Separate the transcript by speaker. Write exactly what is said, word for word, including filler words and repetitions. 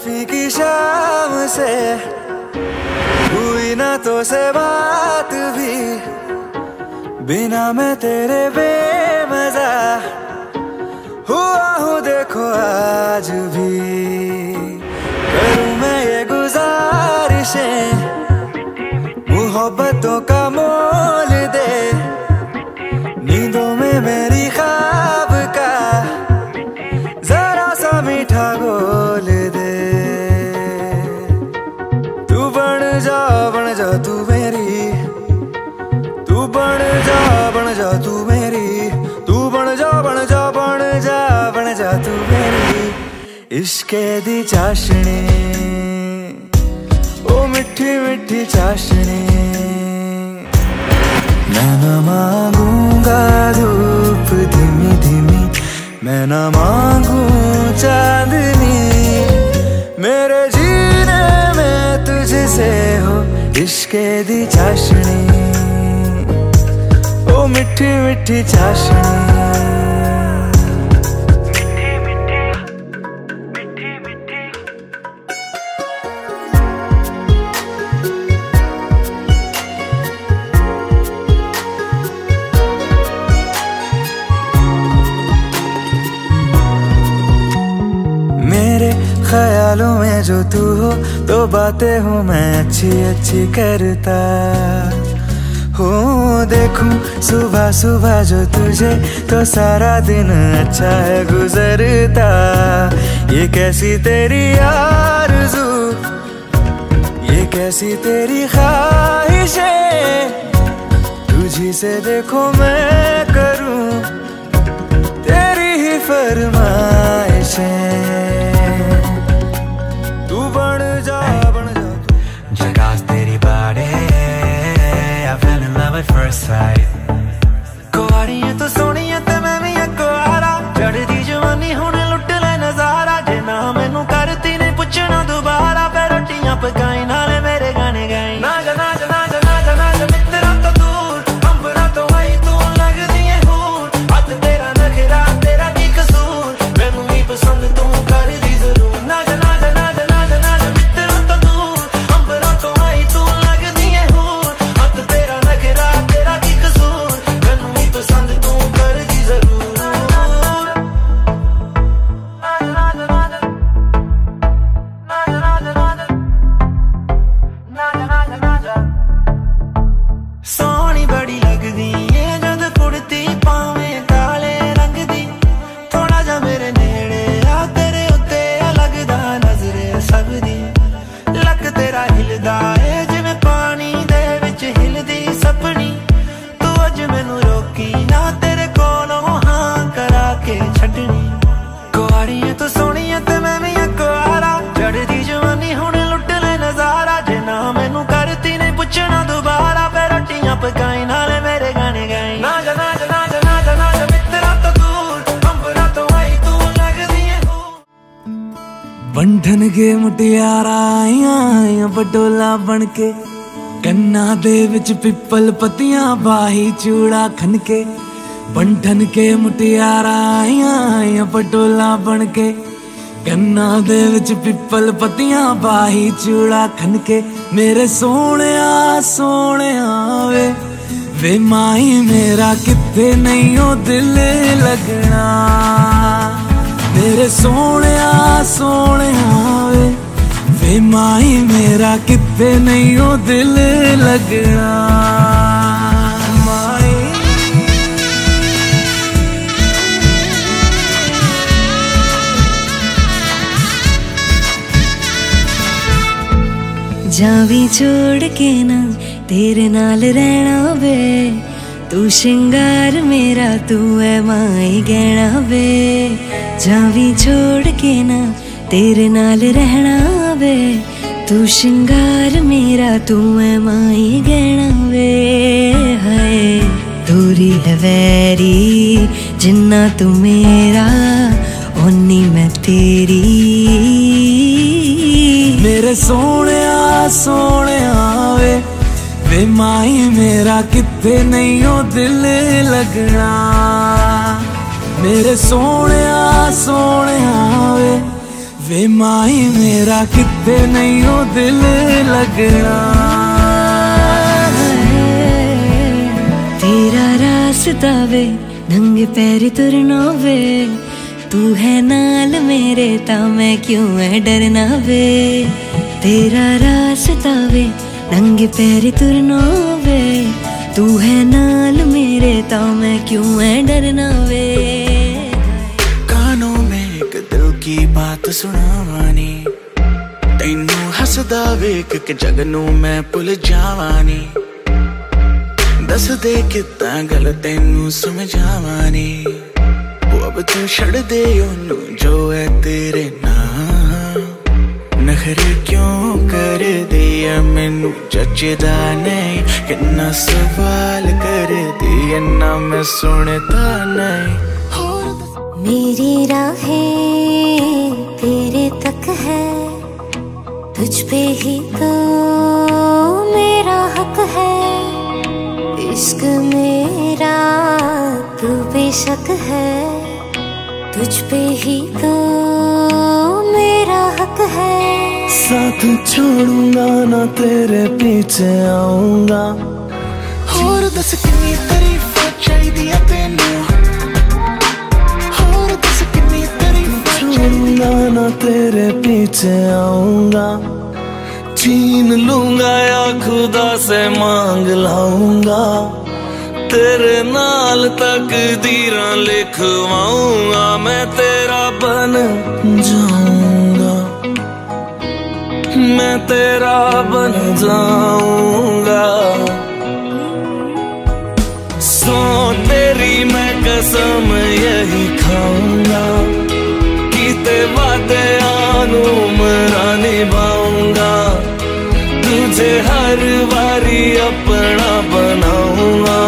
Speaker 1: जुल्फी की शाम से हुई ना तो से बात भी, बिना मैं तेरे बेमजा हुआ हूँ देखो आज भी। करूँ मैं ये गुजारिशें मोहब्बतों का मोल दे, नींदों में मेरी ख्वाब का जरा सा मीठा घोल दे। तू बन जा बन जा तू मेरी, तू बन जा बन जा तू मेरी, तू बन जा बन जा बन जा बन जा तू मेरी। इश्के दी चाशनी ओ मिठी मिठी चाशनी, मैं न मांगूंगा धूप धीमी धीमी, मैं न मांगू चांदनी, मेरे जीने में तुझसे हो इश्के दी चाशनी, ओ मिठी मिठी चाशनी। ख्यालों में जो तू हो तो बातें हूँ मैं अच्छी अच्छी करता हो। देखूं सुबह सुबह जो तुझे तो सारा दिन अच्छा है गुजरता। ये कैसी तेरी आरज़ू, ये कैसी तेरी ख्वाहिशें, तुझी से देखो मैं करूं तेरी ही फरमाइशें। बन जा बन जा
Speaker 2: जगास तेरी body, I fell in love at first sight। कुआरी है तो सोनी है ते मैं भी कुआरा, चढ़दी जवानी हुण लुट ले नजारा। जे ना मैनू करती नहीं पुछना दोबारा, फिर रोटियां पकाई नाले मेरे गाने गाई। ना जा ना जा ना जा ना जा ना जा मित्रा तो दूर, अंबरा तो आई तू लगदी है हूर। हद तेरा नखरा तेरा की कसूर, मैनू ही पसंद तू कर दी जरूर। ना जा ना जा ना जा पकाई नाले मेरे गाने गाई। ना जा ना जा ना जा ना जा ना जा मित्रा तो दूर, अंबरा तो आई तू लगदी है हूर।
Speaker 3: बंधन के मुटियारा आईयां बडोला बन के, कन्ना दे विच पिपल पतियां बाही चूड़ा खनके। बंधन के मुटियारा आईयां बडोला बन के, कन्ना दे विच पिपल पतियां बाही चूड़ा खनके। मेरे सोहणिया सोहणिया वे वे माही मेरा किथे नहीं ओ दिल लगना। मेरे सोहणिया सोहणिया वे वे माही मेरा किथे नहीं ओ दिल लगना।
Speaker 4: जावी छोड़ के ना तेरे नाल रहना वे, तू शिंगार मेरा तू है माई गहना वे। जावी छोड़ के ना तेरे नाल रहना वे, तू शिंगार मेरा तू है माई गहना वे। हाय दूरी है वैरी जिन्ना तू मेरा, ओनी मैं तेरी।
Speaker 3: मेरे सोहणिया सोहणिया वे वे माही मेरा किथे नहीं ओ दिल लगना। मेरे सोहणिया सोहणिया वे वे माही मेरा कितने नहीं हो दिल लगना।
Speaker 4: तेरा रास्ता वे नंगे पैर तुरना वे, तू है नाल मेरे ता मैं क्यों है डरना वे। तेरा रास्ता वे नंगे पैर तुरना वे, तू है नाल मेरे ता मैं क्यों है डरना वे।
Speaker 3: कानों में एक दिल की बात सुनावानी, तैनू हसदा वेख के जग नू मैं भुल जावानी। दस दे किता गल तैनू समझावानी, वो अब तू छड़ दे ओनू जो है तेरे नाम। नखरे क्यों कर दिया मैनू जचदा नहीं, कितना सवाल कर दिया ना मैं सुनता नहीं।
Speaker 5: मेरी राहें तेरे तक है, तुझ पे ही तो मेरा हक है। इश्क मेरा तू बेशक है, तुझ पे ही तो मेरा हक है।
Speaker 3: साथ छोड़ूंगा ना तेरे पीछे आऊंगा, होर दस कितनी तारीफ चाहिए तेनू, होर दस कितनी तारीफ। छोड़ूंगा ना तेरे पीछे आऊंगा, छीन लूंगा या खुदा से मांग लाऊंगा। तेरे नाल तकदीरां लिखवाऊंगा, मैं तेरा बन जाऊंगा, मैं तेरा बन जाऊंगा। सौ तेरी मैं कसम यही खाऊंगा, कीते वादे आनू मरा निभाऊंगा। तुझे हर बारी अपना बनाऊंगा,